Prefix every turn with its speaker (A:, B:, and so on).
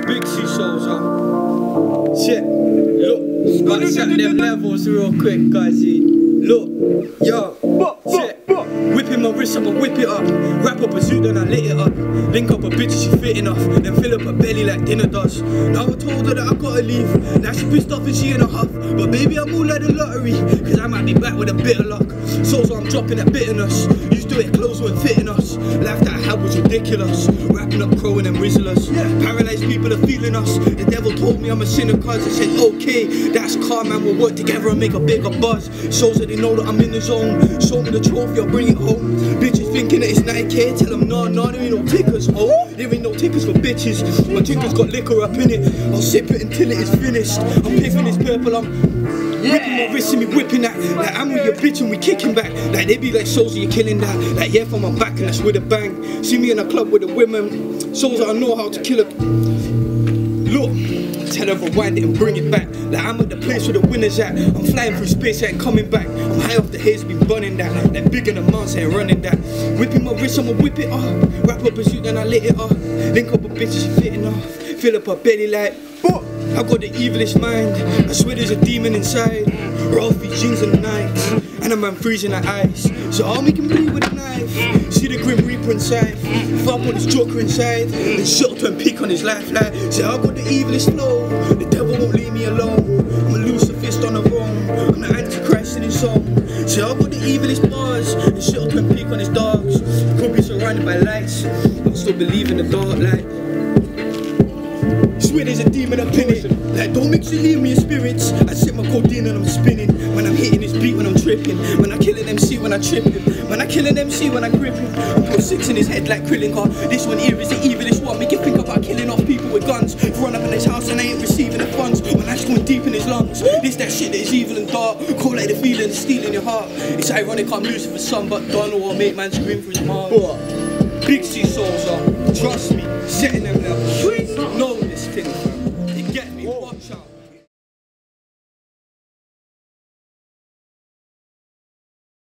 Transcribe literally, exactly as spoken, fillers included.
A: Big C Soldier. Shit, look, gotta set them levels real quick, guys. Look, yo, shit. Whipping my wrist, I'ma whip it up. Wrap up a suit, then I lit it up. Link up a bitch, she fit enough. Then fill up her belly like dinner does. Now I told her that I gotta leave. Now she pissed off and she in a huff. But baby, I'm all like the lottery, cause I might be back with a bit of luck. So, so I'm dropping that bitterness. Used to it clothes weren't fitting us. Life that I had was ridiculous. Wrapping up crowing and rizzlers. Paralyzed people are feeling us. The devil told me I'm a sinner cause I said okay, that's calm man, we'll work together and make a bigger buzz. Shows that they know that I'm in the zone. Show me the trophy, I'll bring it home. Bitches thinking that it's nine K, tell them nah, nah, there ain't no tickers, oh. There ain't no tickers for bitches. My tickers got liquor up in it. I'll sip it until it is finished. I'm piffing this purple, I'm whipping my wrist and me whipping that. Like I'm with your bitch and we kicking back. Like they be like, Souls, you're killing that. Like yeah, from my back and that's with a bang. See me in a club with the women. Souls, I know how to kill her. Look, tell her rewind it and bring it back. Like I'm at the place where the winners at. I'm flying through space, I ain't coming back. I'm high off the haze, been running that. Like big in the mountains, ain't running that. Whipping my wrist, I'ma whip it off. Wrap up a suit, then I lit it off. Link up a bitch, she fitting off. Fill up her belly like, oh. I got the evilest mind. I swear there's a demon inside. Ralphie jeans and nights, and a man freezing her eyes. So I'll make him bleed with a knife. See the grim reaper inside. Fuck on his joker inside. And shot to and peek on his life like. Say I got the evilest flow. The devil won't leave me alone. I'm a loser fist on the wrong. I'm the antichrist in his song. Say I got the evilest bars. And shot to and peek on his dogs. Could be surrounded by lights. I'll still believe in the dark light. Swear there's a demon up in it. Like don't mix it, leave me in spirits. I sip my codeine and I'm spinning. When I'm hitting this beat when I'm tripping. When I kill an M C when I trip him. When I kill an M C when I grip him. I put six in his head like Krillin car. This one here is the evilest one. Make you think about killing off people with guns. Run up in his house and I ain't receiving the funds. When I just going deep in his lungs. This that shit that is evil and dark. Cold like the feeling stealing your heart. It's ironic I'm losing for some, but don't know what make man scream for his mom. Big C Soldier, trust me, setting them levels. Know this thing, fam. You get me, watch out.